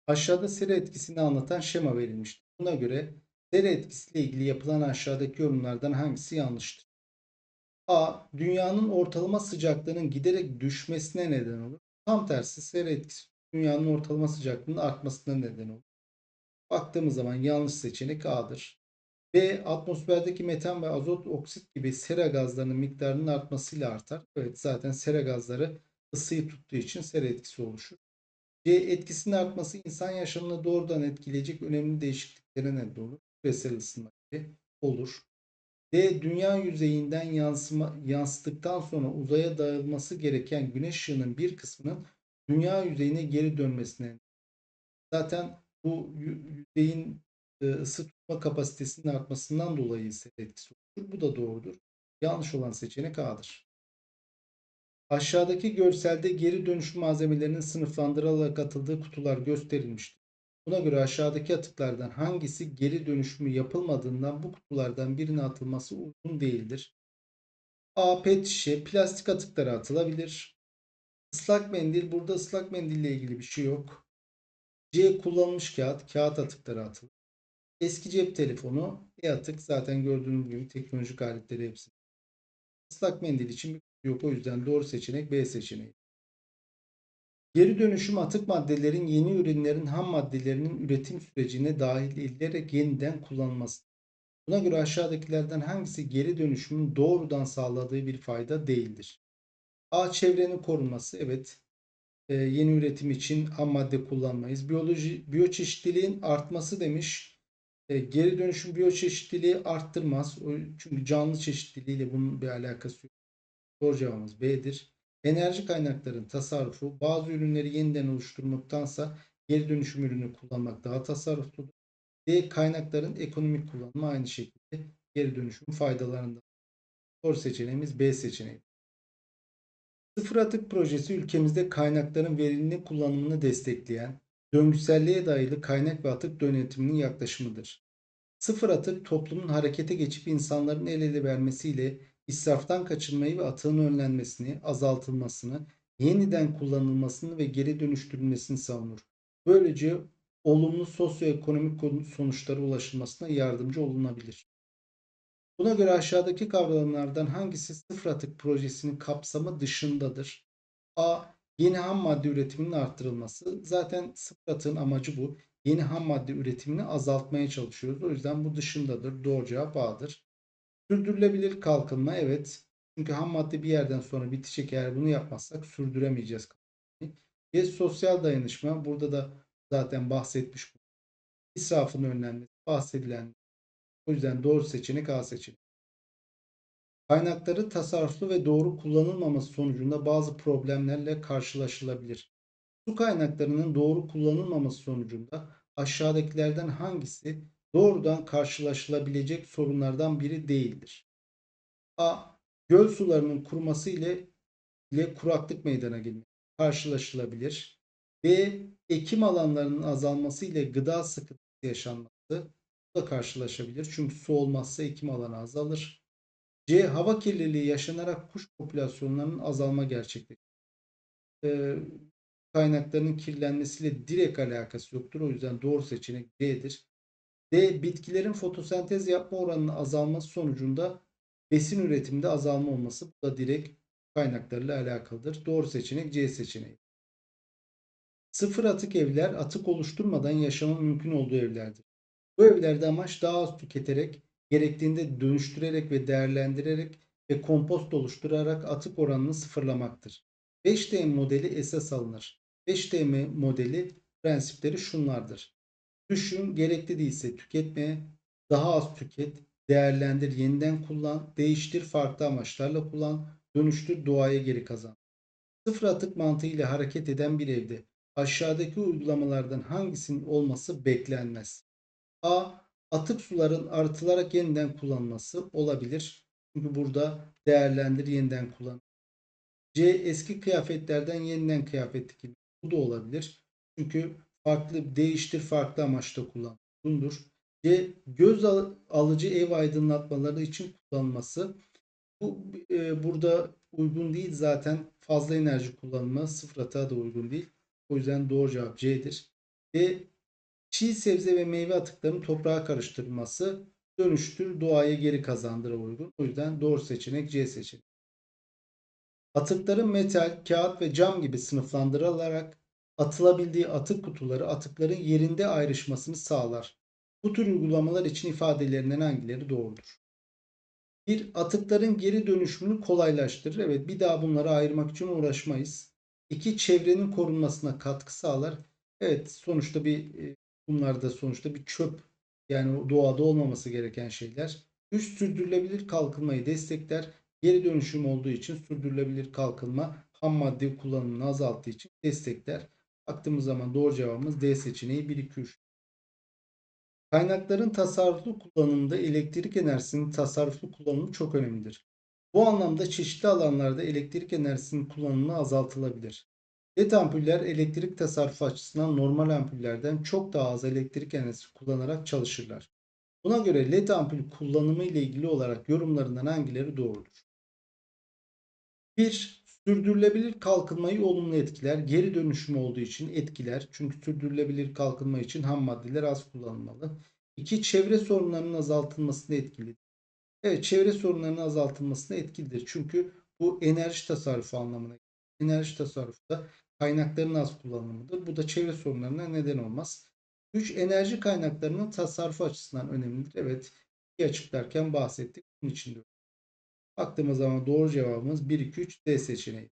Aşağıda sera etkisini anlatan şema verilmiştir. Buna göre sera etkisiyle ilgili yapılan aşağıdaki yorumlardan hangisi yanlıştır? A. Dünyanın ortalama sıcaklığının giderek düşmesine neden olur. Tam tersi sera etkisi dünyanın ortalama sıcaklığının artmasına neden olur. Baktığımız zaman yanlış seçenek A'dır. B. Atmosferdeki metan ve azot oksit gibi sera gazlarının miktarının artmasıyla artar. Evet, zaten sera gazları ısıyı tuttuğu için sera etkisi oluşur. C. Etkisinin artması insan yaşamını doğrudan etkileyecek önemli değişikliklere neden olur. Küresel ısınma gibi olur. D. Dünya yüzeyinden yansıdıktan sonra uzaya dağılması gereken güneş ışığının bir kısmının dünya yüzeyine geri dönmesine. Zaten bu yüzeyin ısı tutma kapasitesinin artmasından dolayı sera etkisi oluşur. Bu da doğrudur. Yanlış olan seçenek A'dır. Aşağıdaki görselde geri dönüşüm malzemelerinin sınıflandırılarak atıldığı kutular gösterilmiştir. Buna göre aşağıdaki atıklardan hangisi geri dönüşümü yapılmadığından bu kutulardan birine atılması uygun değildir? A. Pet şişe, plastik atıkları atılabilir. Islak mendil, burada ıslak mendille ilgili bir şey yok. C. Kullanılmış kağıt, kağıt atıkları atılır. Eski cep telefonu, atık zaten gördüğünüz gibi teknolojik aletleri hepsi. Islak mendil için bir kutu yok, o yüzden doğru seçenek B seçeneği. Geri dönüşüm atık maddelerin yeni ürünlerin ham maddelerinin üretim sürecine dahil edilerek yeniden kullanılması. Buna göre aşağıdakilerden hangisi geri dönüşümün doğrudan sağladığı bir fayda değildir? A. Çevrenin korunması. Evet. Yeni üretim için ham madde kullanmayız. Biyoçeşitliliğin artması demiş. Geri dönüşüm biyoçeşitliliği arttırmaz. Çünkü canlı çeşitliliğiyle bunun bir alakası yok. Doğru cevabımız B'dir. Enerji kaynaklarının tasarrufu bazı ürünleri yeniden oluşturmaktansa geri dönüşüm ürünü kullanmak daha tasarrufludur. D. Kaynakların ekonomik kullanımı aynı şekilde geri dönüşüm faydalarından. Doğru seçeneğimiz B seçeneği. Sıfır atık projesi ülkemizde kaynakların verimli kullanımını destekleyen, döngüselliğe dayalı kaynak ve atık yönetiminin yaklaşımıdır. Sıfır atık toplumun harekete geçip insanların el ele vermesiyle israftan kaçınmayı ve atığın önlenmesini, azaltılmasını, yeniden kullanılmasını ve geri dönüştürülmesini savunur. Böylece olumlu sosyoekonomik sonuçlara ulaşılmasına yardımcı olunabilir. Buna göre aşağıdaki kavramlardan hangisi sıfır atık projesinin kapsamı dışındadır? A. Yeni ham madde üretiminin arttırılması. Zaten sıfır atığın amacı bu. Yeni ham madde üretimini azaltmaya çalışıyoruz. O yüzden bu dışındadır. Doğru cevap A'dır. Sürdürülebilir kalkınma, evet. Çünkü ham madde bir yerden sonra bitecek. Eğer bunu yapmazsak sürdüremeyeceğiz. Ve sosyal dayanışma. Burada da zaten bahsetmiş. İsrafın önlenmesi bahsedilen. O yüzden doğru seçenek A seçeneği. Kaynakları tasarruflu ve doğru kullanılmaması sonucunda bazı problemlerle karşılaşılabilir. Su kaynaklarının doğru kullanılmaması sonucunda aşağıdakilerden hangisi doğrudan karşılaşılabilecek sorunlardan biri değildir? A. Göl sularının kuruması ile kuraklık meydana gelmesi karşılaşılabilir. B. Ekim alanlarının azalması ile gıda sıkıntısı yaşanması. Bu da karşılaşabilir. Çünkü su olmazsa ekim alanı azalır. C. Hava kirliliği yaşanarak kuş popülasyonlarının azalma gerçekleşir. E, Kaynaklarının kirlenmesiyle direkt alakası yoktur. O yüzden doğru seçenek D'dir. D. Bitkilerin fotosentez yapma oranının azalması sonucunda besin üretiminde azalma olması. Bu da direkt kaynaklarıyla alakalıdır. Doğru seçenek C seçeneği. Sıfır atık evler atık oluşturmadan yaşamın mümkün olduğu evlerdir. Bu evlerde amaç daha az tüketerek, gerektiğinde dönüştürerek ve değerlendirerek ve kompost oluşturarak atık oranını sıfırlamaktır. 5D modeli esas alınır. 5D modeli prensipleri şunlardır. Düşün, gerekli değilse tüketme, daha az tüket, değerlendir, yeniden kullan, değiştir, farklı amaçlarla kullan, dönüştür, doğaya geri kazan. Sıfır atık mantığıyla hareket eden bir evde aşağıdaki uygulamalardan hangisinin olması beklenmez? A. Atık suların arıtılarak yeniden kullanılması olabilir. Çünkü burada değerlendir, yeniden kullan. C. Eski kıyafetlerden yeniden kıyafet dikimi. Bu da olabilir. Çünkü farklı değiştir, farklı amaçla kullan. Bundur. C. Göz alıcı ev aydınlatmaları için kullanılması. Bu burada uygun değil, zaten fazla enerji kullanımı sıfır atığa da uygun değil. O yüzden doğru cevap C'dir. D. Çiğ sebze ve meyve atıklarının toprağa karıştırılması dönüştür, doğaya geri kazandıra uygun. O yüzden doğru seçenek C seçeneği. Atıkların metal, kağıt ve cam gibi sınıflandırılarak atılabildiği atık kutuları atıkların yerinde ayrışmasını sağlar. Bu tür uygulamalar için ifadelerinden hangileri doğrudur? Bir, atıkların geri dönüşümünü kolaylaştırır. Evet, bir daha bunları ayırmak için uğraşmayız. İki, çevrenin korunmasına katkı sağlar. Evet, sonuçta bunlar da sonuçta bir çöp. Yani doğada olmaması gereken şeyler. Üç, sürdürülebilir kalkınmayı destekler. Geri dönüşüm olduğu için sürdürülebilir kalkınma ham madde kullanımını azalttığı için destekler. Baktığımız zaman doğru cevabımız D seçeneği 1, 2, 3. Kaynakların tasarruflu kullanımında elektrik enerjisinin tasarruflu kullanımı çok önemlidir. Bu anlamda çeşitli alanlarda elektrik enerjisinin kullanımı azaltılabilir. LED ampuller elektrik tasarrufu açısından normal ampullerden çok daha az elektrik enerjisi kullanarak çalışırlar. Buna göre LED ampul kullanımı ile ilgili olarak yorumlarından hangileri doğrudur? 1. Sürdürülebilir kalkınmayı olumlu etkiler. Geri dönüşüm olduğu için etkiler. Çünkü sürdürülebilir kalkınma için ham maddeler az kullanılmalı. 2. Çevre sorunlarının azaltılmasında etkilidir. Evet, çevre sorunlarının azaltılmasına etkilidir. Çünkü bu enerji tasarrufu anlamına gelir. Enerji tasarrufu da kaynakların az kullanımıdır. Bu da çevre sorunlarına neden olmaz. 3. Enerji kaynaklarının tasarrufu açısından önemlidir. Evet, açıklarken bahsettik. Bunun için de. Baktığımız zaman doğru cevabımız 1, 2, 3 D seçeneği.